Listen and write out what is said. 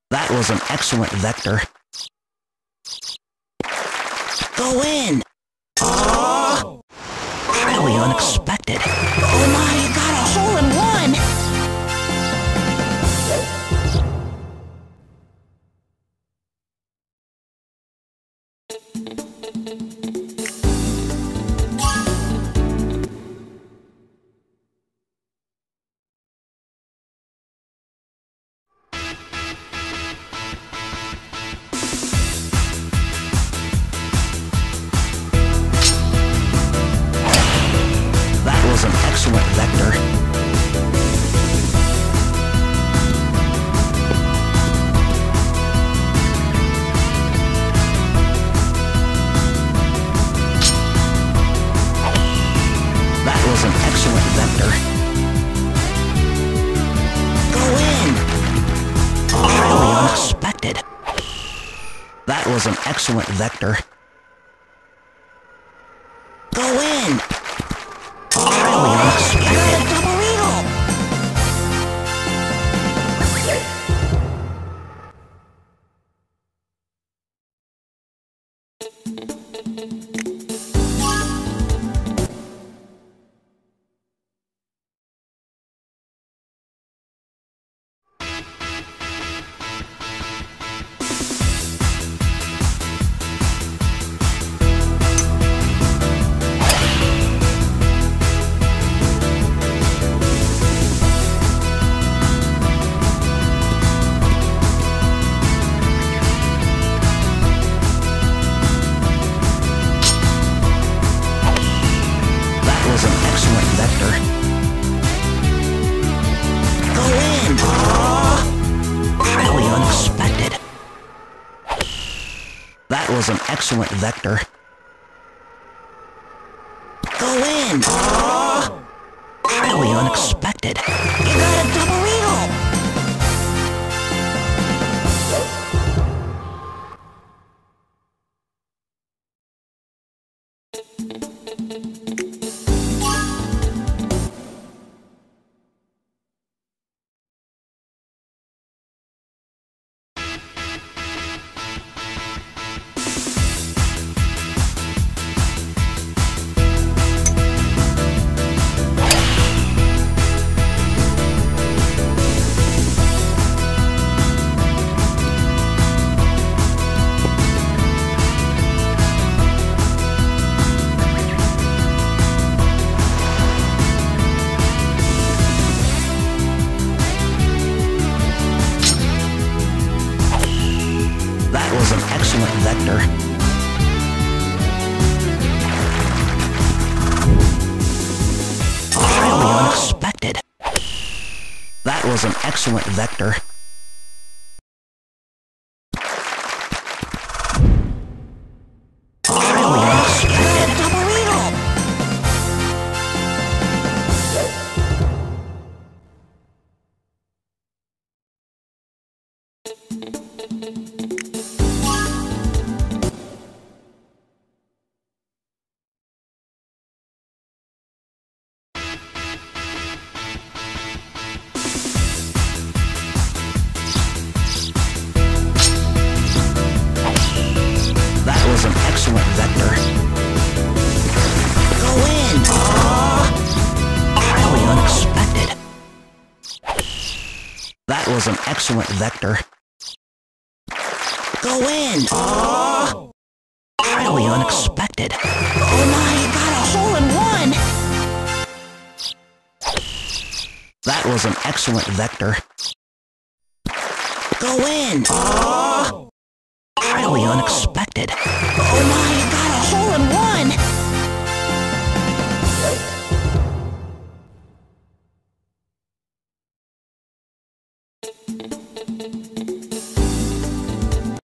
That was an excellent vector. Go in! Oh! Highly unexpected. Oh my, you got a hole in one! An excellent vector. That was an excellent vector. Go in! Highly unexpected. That was an excellent vector. Go in! Highly unexpected. Double eagle! That was an excellent vector. Go in! Oh! Highly unexpected. You got a double eagle! That was an excellent vector. Highly unexpected. That was an excellent vector. Highly unexpected. Double eagle! That was an excellent vector. Go in! Oh! Highly unexpected. That was an excellent vector. Go in! Oh! Highly unexpected. Oh my, you got a hole in one! That was an excellent vector. Go in! Oh! Highly unexpected. That was an excellent vector. Go in! Oh! Highly unexpected. That was an excellent vector. Go in! Oh! Highly unexpected. That was an excellent vector. Go in! Oh! Highly unexpected. Oh my, you got a hole in one! That was an excellent vector. Go in! Oh! Highly unexpected. Oh my, you got a hole in one!